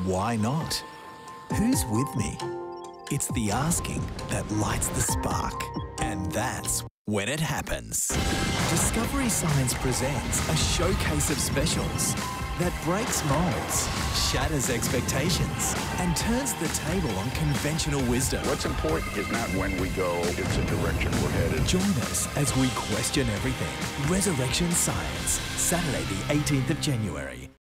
why not? Who's with me? It's the asking that lights the spark. And that's when it happens. Discovery Science presents a showcase of specials that breaks molds, shatters expectations, and turns the table on conventional wisdom. What's important is not when we go, it's the direction we're headed. Join us as we question everything. Resurrection Science, Saturday the 18th of January.